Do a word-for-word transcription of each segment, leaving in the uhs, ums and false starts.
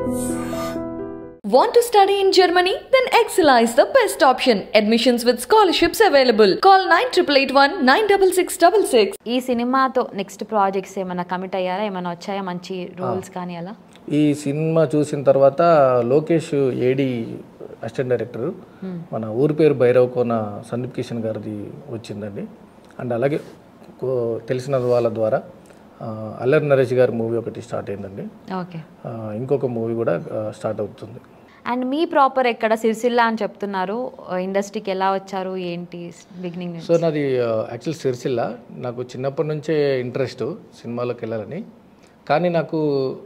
Want to study in Germany? Then Excella is the best option. Admissions with scholarships available. Call nine eight eight one nine six six six six. ఈ సినిమాతో next projects ఏమైనా commit అయ్యారా? ఏమైనా వచ్చాయా మంచి roles కానీ అలా? ఈ సినిమా చూసిన తర్వాత లోకేష్ ఏడి అసిస్టెంట్ డైరెక్టర్ మన ఊరి పేరు భైరవ్ కోన సందీప్ కిషన్ గారిది వచ్చిందండి. అండ్ అలాగే తెలిసిన వాళ్ళ ద్వారా అల్లరి నరేష్ గారి మూవీ ఒకటి స్టార్ట్ అయిందండి. ఓకే, ఇంకొక మూవీ కూడా స్టార్ట్ అవుతుంది. అండ్ మీ ప్రాపర్ ఎక్కడ? సిరిసిల్ల అని చెప్తున్నారు. ఇండస్ట్రీకి ఎలా వచ్చారు ఏంటి బిగినింగ్? సో నాది యాక్చువల్ సిరిసిల్ల. నాకు చిన్నప్పటి నుంచే ఇంట్రెస్ట్ సినిమాలోకి వెళ్ళాలని, కానీ నాకు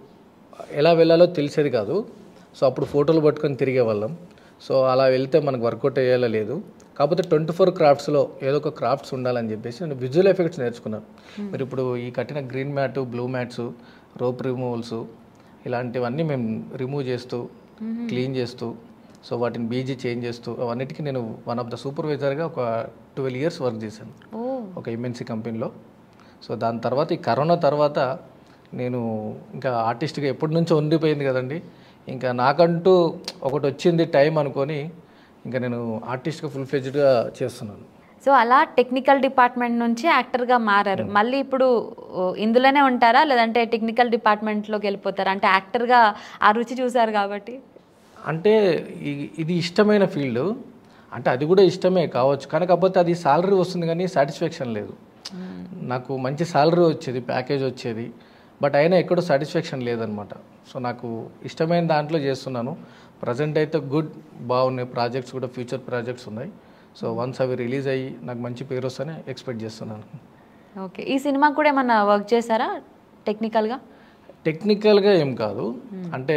ఎలా వెళ్ళాలో తెలిసేది కాదు. సో అప్పుడు ఫోటోలు పట్టుకొని తిరిగే వాళ్ళం. సో అలా వెళ్తే మనకు వర్కౌట్ అయ్యేలా లేదు. కాకపోతే ట్వంటీ ఫోర్ క్రాఫ్ట్స్లో ఏదో ఒక క్రాఫ్ట్స్ ఉండాలని చెప్పేసి నేను విజువల్ ఎఫెక్ట్స్ నేర్చుకున్నాను. మీరు ఇప్పుడు ఈ కట్టిన green mat, blue mats, rope removals ఇలాంటివన్నీ మేము రిమూవ్ చేస్తూ క్లీన్ చేస్తూ సో వాటిని బీజీ చేంజ్ చేస్తూ అవన్నిటికీ నేను వన్ ఆఫ్ ద సూపర్వైజర్గా ఒక ట్వెల్వ్ ఇయర్స్ వర్క్ చేశాను ఒక ఎంఎన్సీ కంపెనీలో. సో దాని తర్వాత ఈ కరోనా తర్వాత నేను ఇంకా ఆర్టిస్ట్గా ఎప్పటి నుంచో ఉండిపోయింది కదండి, ఇంకా నాకంటూ ఒకటి వచ్చింది టైం అనుకొని ఇంకా నేను ఆర్టిస్ట్గా ఫుల్ ఫ్లెడ్జ్డ్గా చేస్తున్నాను. సో అలా టెక్నికల్ డిపార్ట్మెంట్ నుంచి యాక్టర్గా మారారు. మళ్ళీ ఇప్పుడు ఇందులోనే ఉంటారా లేదంటే టెక్నికల్ డిపార్ట్మెంట్లోకి వెళ్ళిపోతారా? అంటే యాక్టర్గా ఆ రుచి చూసారు కాబట్టి. అంటే ఇది ఇష్టమైన ఫీల్డ్, అంటే అది కూడా ఇష్టమే కావచ్చు, కానీ కాకపోతే అది సాలరీ వస్తుంది కానీ సాటిస్ఫాక్షన్ లేదు. నాకు మంచి సాలరీ వచ్చేది, ప్యాకేజ్ వచ్చేది, బట్ అయినా ఎక్కడో సాటిస్ఫాక్షన్ లేదనమాట. సో నాకు ఇష్టమైన దాంట్లో చేస్తున్నాను. ప్రజెంట్ అయితే గుడ్ బాగున్నాయి ప్రాజెక్ట్స్ కూడా, ఫ్యూచర్ ప్రాజెక్ట్స్ ఉన్నాయి. సో వన్స్ అవి రిలీజ్ అయ్యి నాకు మంచి పేరు వస్తేనే ఎక్స్పెక్ట్ చేస్తున్నాను. ఓకే, ఈ సినిమా కూడా ఏమన్నా వర్క్ చేశారా టెక్నికల్గా? టెక్నికల్గా ఏం కాదు, అంటే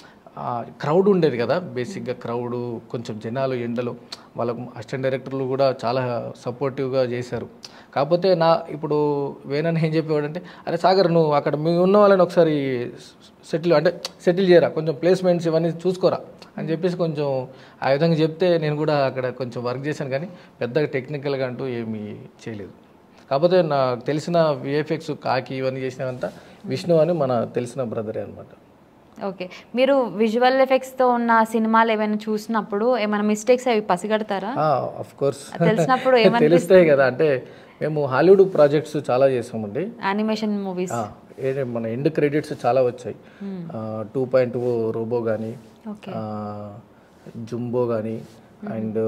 క్రౌడ్ ఉండేది కదా బేసిక్గా. క్రౌడు కొంచెం జనాలు ఎండలు, వాళ్ళకు అసిస్టెంట్ డైరెక్టర్లు కూడా చాలా సపోర్టివ్గా చేశారు. కాకపోతే నా ఇప్పుడు వేనని ఏం చెప్పేవాడంటే, అరే సాగర్ నువ్వు అక్కడ మీ ఉన్న వాళ్ళని ఒకసారి సెటిల్ అంటే సెటిల్ చేయరా, కొంచెం ప్లేస్మెంట్స్ ఇవన్నీ చూసుకోరా అని చెప్పేసి కొంచెం ఆ విధంగా చెప్తే నేను కూడా అక్కడ కొంచెం వర్క్ చేశాను, కానీ పెద్దగా టెక్నికల్గా అంటూ ఏమీ చేయలేదు. కాకపోతే నాకు తెలిసిన విఎఫ్ఎక్స్ కాకి ఇవన్నీ చేసినవంతా విష్ణు అని మన తెలిసిన బ్రదరే అనమాట. ఓకే, మీరు విజువల్ ఎఫెక్ట్స్తో ఉన్న సినిమాలు ఏమైనా చూసినప్పుడు ఏమైనా మిస్టేక్స్ అవి పసిగడతారా? ఆఫ్ కోర్స్ తెలిసినప్పుడు ఏమైనా తెలుస్తాయి కదా. అంటే మేము హాలీవుడ్ ప్రాజెక్ట్స్ చాలా చేసామండి, యానిమేషన్ మూవీస్. మన ఎండ్ క్రెడిట్స్ చాలా వచ్చాయి. టూ పాయింట్ ఓ రోబో కానీ, జుంబో కానీ, అండ్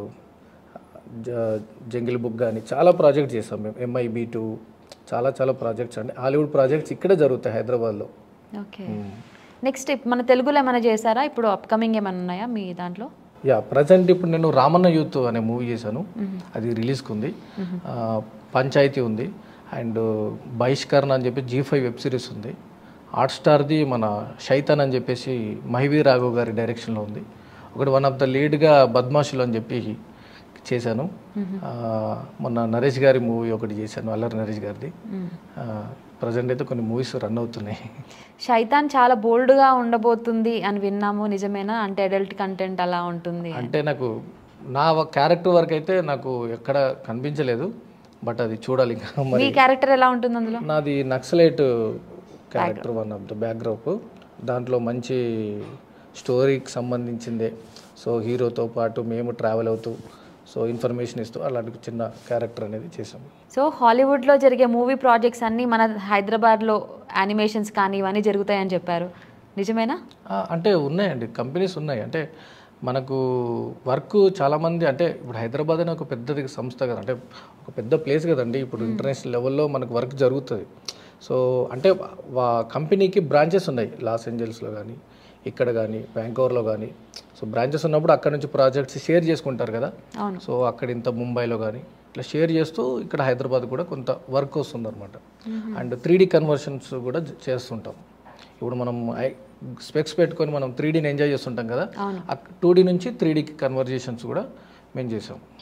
జంగిల్ బుక్ కానీ చాలా ప్రాజెక్ట్ చేసాం మేము. ఎంఐబి టూ చాలా చాలా ప్రాజెక్ట్స్ అండి, హాలీవుడ్ ప్రాజెక్ట్స్ ఇక్కడే జరుగుతాయి హైదరాబాద్లో. ఓకే, నెక్స్ట్ మన తెలుగులో ఏమైనా చేశారా? ఇప్పుడు అప్కమింగ్ ఏమైనా ఉన్నాయా మీ దాంట్లో? యా, ప్రజెంట్ ఇప్పుడు నేను రామన్న యూత్ అనే మూవీ చేశాను, అది రిలీజ్కి ఉంది. పంచాయతీ ఉంది, అండ్ బహిష్కరణ అని చెప్పి జీ ఫైవ్ వెబ్ సిరీస్ ఉంది. హాట్స్టార్ది మన శైతాన్ అని చెప్పేసి మహివీ రాఘవ్ గారి డైరెక్షన్లో ఉంది. ఒకటి వన్ ఆఫ్ ద లీడ్గా బద్మాషులు అని చెప్పి చేశాను. మొన్న నరేష్ గారి మూవీ ఒకటి చేశాను, అల్లరి నరేష్ గారిది. ప్రజెంట్ అయితే కొన్ని మూవీస్ రన్ అవుతున్నాయి. శైతాన్ చాలా బోల్డ్గా ఉండబోతుంది అని విన్నాము, నిజమేనా? అంటే అడల్ట్ కంటెంట్ అలా ఉంటుంది అంటే నాకు నా క్యారెక్టర్ వరకు అయితే నాకు ఎక్కడ కనిపించలేదు, బట్ అది చూడాలి ఇంకా. మీ క్యారెక్టర్ ఎలా ఉంటుంది అందులో? నాది naxalite character, one of the background. దాంట్లో మంచి స్టోరీకి సంబంధించిందే. సో హీరోతో పాటు మేము ట్రావెల్ అవుతూ సో ఇన్ఫర్మేషన్ ఇస్తూ అలాంటి చిన్న క్యారెక్టర్ అనేది చేసాము. సో హాలీవుడ్లో జరిగే మూవీ ప్రాజెక్ట్స్ అన్నీ మన హైదరాబాద్లో యానిమేషన్స్ కానీ ఇవన్నీ జరుగుతాయని చెప్పారు, నిజమేనా? అంటే ఉన్నాయండి, కంపెనీస్ ఉన్నాయి. అంటే మనకు వర్క్ చాలామంది, అంటే ఇప్పుడు హైదరాబాద్ అనే ఒక పెద్దది సంస్థ కదా, అంటే ఒక పెద్ద ప్లేస్ కదండి. ఇప్పుడు ఇంటర్నేషనల్ లెవెల్లో మనకు వర్క్ జరుగుతుంది. సో అంటే కంపెనీకి బ్రాంచెస్ ఉన్నాయి, లాస్ ఏంజల్స్లో కానీ, ఇక్కడ కానీ, బ్యాంకోవర్లో కానీ. సో బ్రాంచెస్ ఉన్నప్పుడు అక్కడ నుంచి ప్రాజెక్ట్స్ షేర్ చేసుకుంటారు కదా. సో అక్కడ ఇంత ముంబైలో కానీ ఇట్లా షేర్ చేస్తూ ఇక్కడ హైదరాబాద్ కూడా కొంత వర్క్ వస్తుంది అనమాట. అండ్ త్రీ డీ కన్వర్షన్స్ కూడా చేస్తుంటాం. ఇప్పుడు మనం స్పెక్స్ పెట్టుకొని మనం త్రీ డీని ఎంజాయ్ చేస్తుంటాం కదా, టూ డీ నుంచి త్రీ డీకి కన్వర్జేషన్స్ కూడా మేము చేసాం.